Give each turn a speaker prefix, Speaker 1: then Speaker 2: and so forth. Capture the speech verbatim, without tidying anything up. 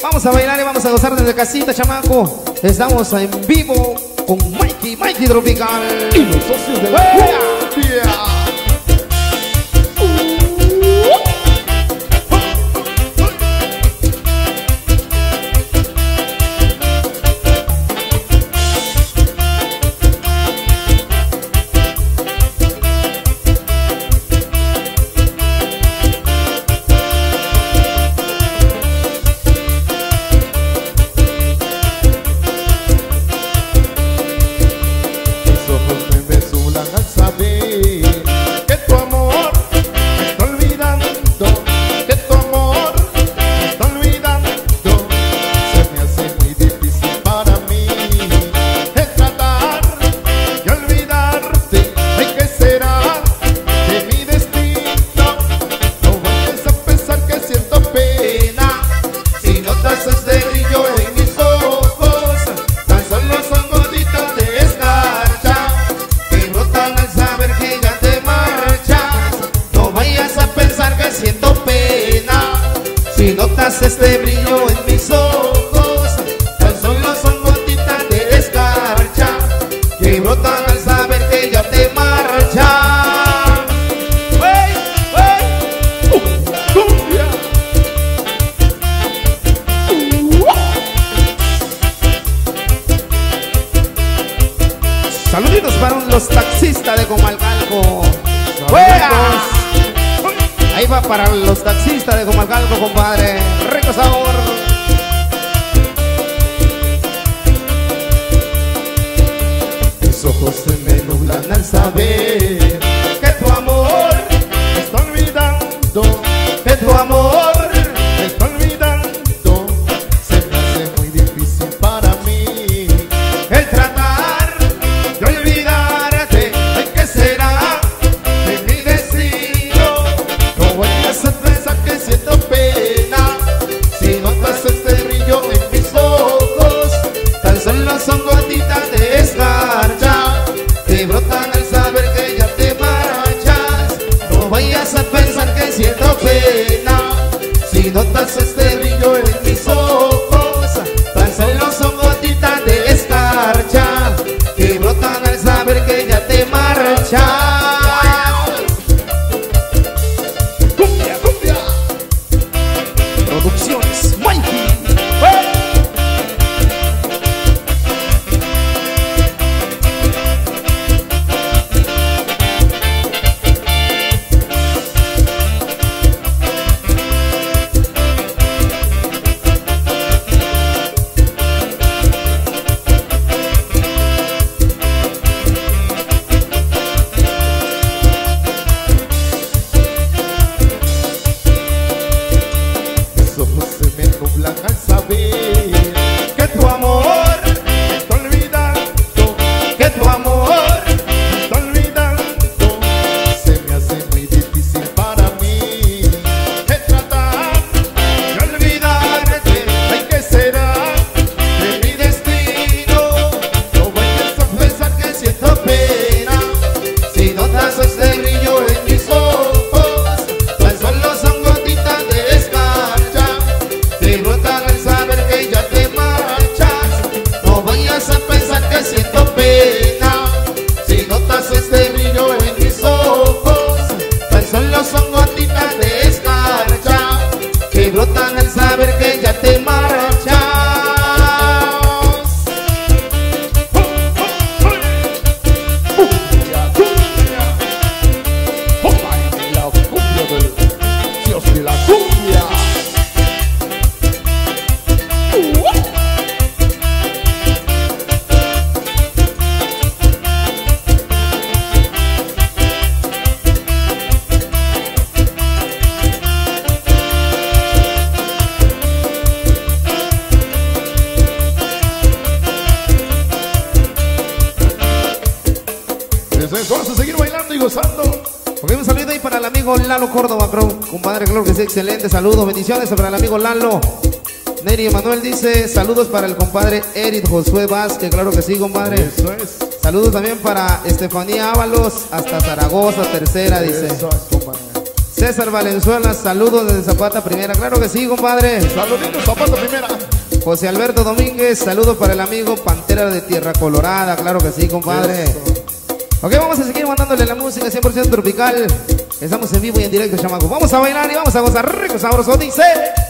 Speaker 1: Vamos a bailar y vamos a gozar desde casita, chamaco. Estamos en vivo con Mikey, Mikey Tropical
Speaker 2: y los socios de la cumbia.
Speaker 1: Si notas este brillo en mis ojos, tan solo son gotitas de escarcha que brotan al saber que ya te marchas. ¡Wey! ¡Wey! ¡Cumbia! Saluditos para los taxistas de Comalcalco. ¡Fuera! Ahí va para los taxistas de Comalcalco, compadre. Rico sabor. Tus ojos se me nublan al saber que tu amor me está olvidando, que tu amor me está olvidando. Se me hace muy difícil para mí el tratar de olvidarte. ¿De qué será de mi destino? No vayas a pensar que siento pena si notas este brillo en mis ojos. Tan solo son gotitas de escarcha que brotan al saber que ya te marchas. No vayas a pensar que siento pena si notas este brillo en mis ojos. Tan solo son gotitas de escarcha que brotan al saber que ya te marchas. Producciones Mikey. Mis ojos se me nublan al saber que tu amor me está olvidando, que tu amor me está olvidando. Se me hace muy difícil para mí el tratar de olvidarte. Ay, ¿qué será de mi destino? No vayas a pensar que siento pena si notas este brillo en mis ojos. Tan solo son gotitas de escarcha que brotan al saber que ya te marchas. No vayas a pensar que siento pena si notas este brillo en mis ojos. Tan solo son gotitas de escarcha que brotan al saber que ya te marchas.
Speaker 2: Cumbia, cumbia. Oh my, la cumbia del Dios de la cumbia. Vamos a seguir bailando y gozando.
Speaker 1: Ok, un saludo ahí para el amigo Lalo Córdoba, bro. Compadre, claro que sí, excelente. Saludos, bendiciones para el amigo Lalo. Neri Emanuel dice, saludos para el compadre Eric Josué Vázquez, claro que sí, compadre.
Speaker 2: Eso es.
Speaker 1: Saludos también para Estefanía Ábalos, hasta Zaragoza, tercera, dice.
Speaker 2: Eso es, compadre.
Speaker 1: César Valenzuela, saludos desde Zapata Primera. Claro que sí, compadre.
Speaker 2: Saluditos, Zapata Primera.
Speaker 1: José Alberto Domínguez, saludos para el amigo Pantera de Tierra Colorada. Claro que sí, compadre. Eso. Ok, vamos a seguir mandándole la música cien por ciento tropical. Estamos en vivo y en directo, chamaco. Vamos a bailar y vamos a gozar rico, sabroso, dice.